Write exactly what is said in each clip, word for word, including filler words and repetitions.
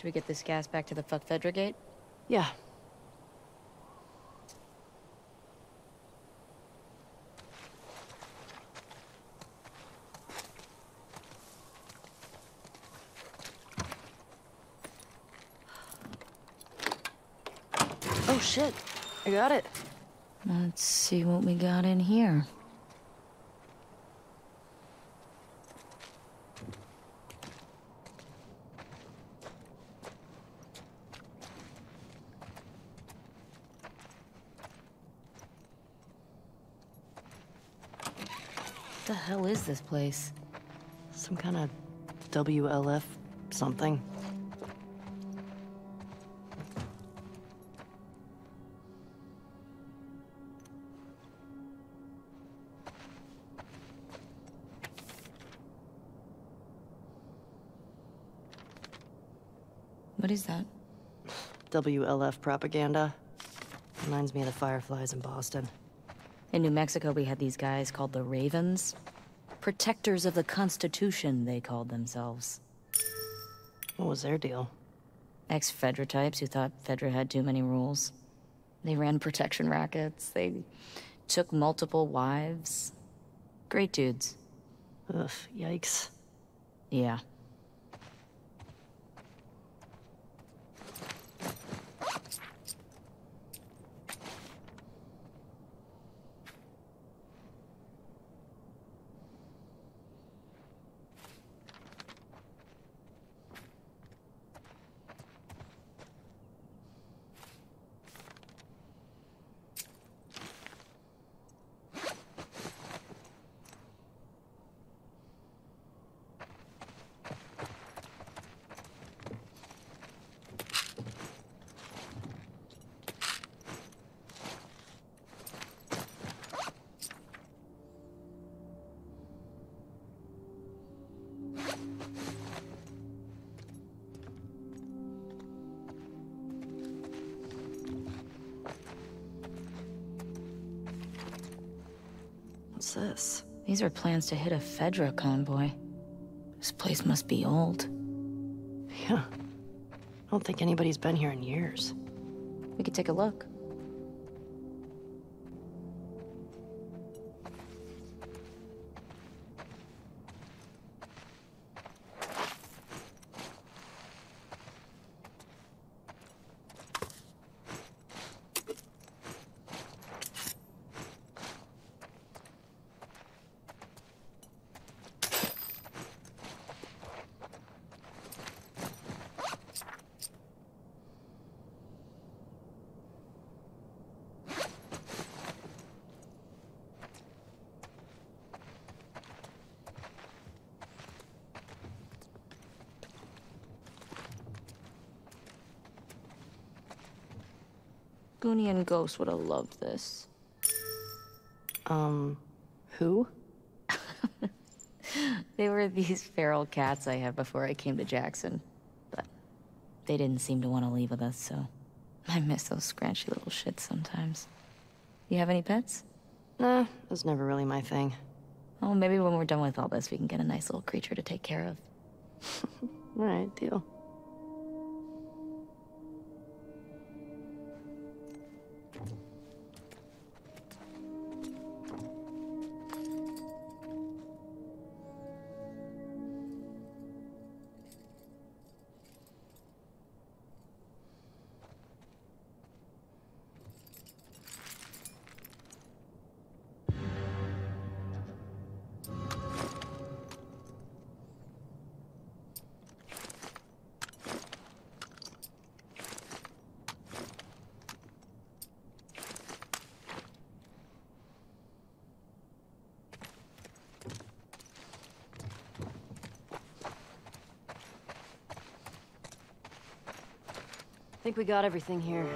Should we get this gas back to the fuck Fedra gate? Yeah. Oh shit, I got it. Let's see what we got in here. What the hell is this place? Some kind of W L F something. What is that? W L F propaganda. Reminds me of the Fireflies in Boston. In New Mexico, we had these guys called the Ravens. Protectors of the Constitution, they called themselves. What was their deal? Ex-Fedra types who thought Fedra had too many rules. They ran protection rackets. They took multiple wives. Great dudes. Ugh, yikes. Yeah. What's this? These are plans to hit a Fedra convoy. This place must be old. Yeah. I don't think anybody's been here in years. We could take a look. Goonie and Ghost would have loved this. Um, who? They were these feral cats I had before I came to Jackson. But they didn't seem to want to leave with us, so I miss those scratchy little shits sometimes. You have any pets? Nah, it was never really my thing. Oh, maybe when we're done with all this, we can get a nice little creature to take care of. Alright, deal. I think we got everything here.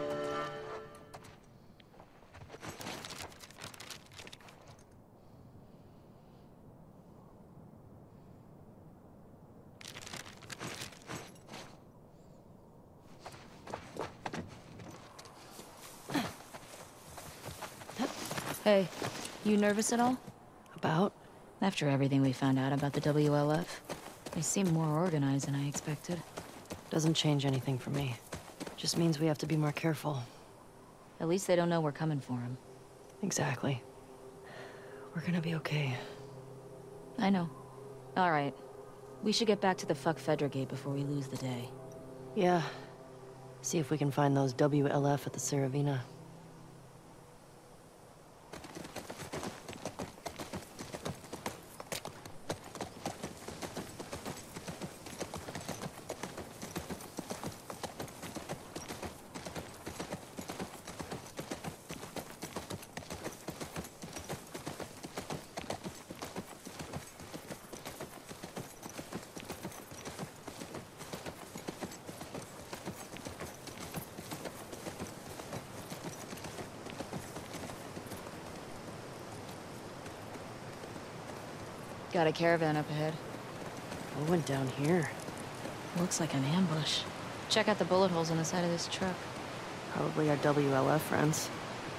Hey, you nervous at all? About? After everything we found out about the W L F, they seem more organized than I expected. Doesn't change anything for me. Just means we have to be more careful. At least they don't know we're coming for them. Exactly. We're gonna be okay. I know. All right. We should get back to the fuck Fedra gate before we lose the day. Yeah. See if we can find those W L F at the Saravina. Got a caravan up ahead. What went down here? Looks like an ambush. Check out the bullet holes on the side of this truck. Probably our W L F friends.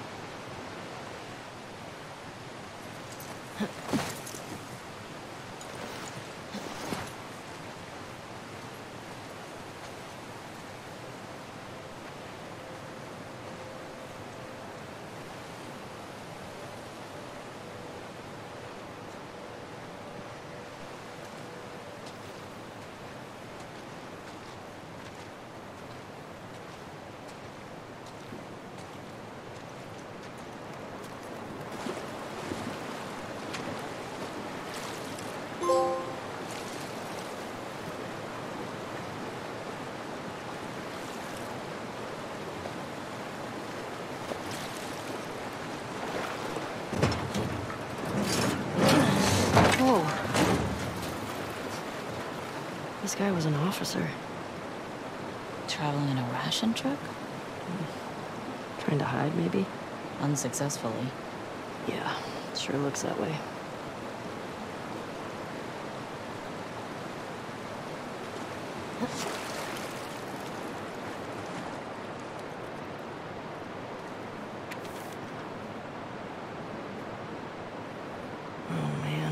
Whoa. This guy was an officer. Traveling in a ration truck? Trying to hide, maybe? Unsuccessfully. Yeah, sure looks that way. Oh, man.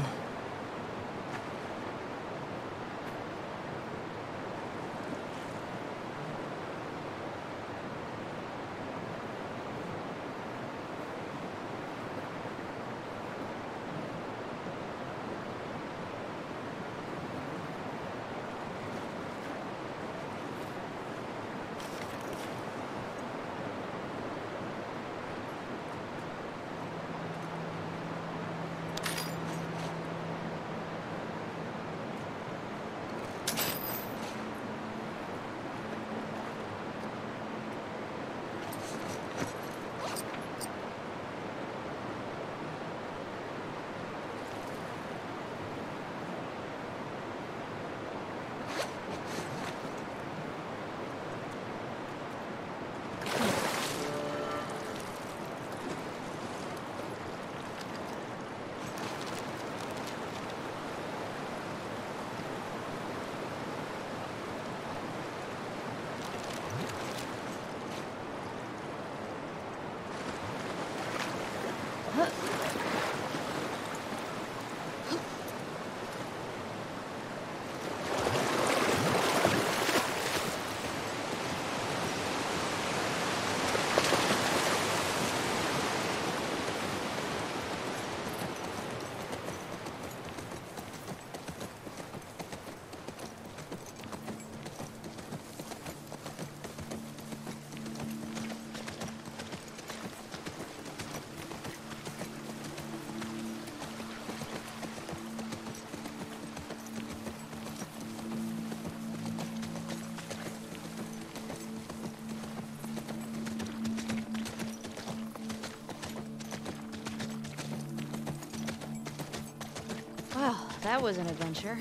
Well, that was an adventure.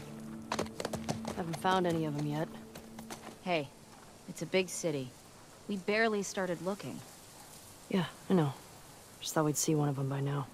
Haven't found any of them yet. Hey, it's a big city. We barely started looking. Yeah, I know. Just thought we'd see one of them by now.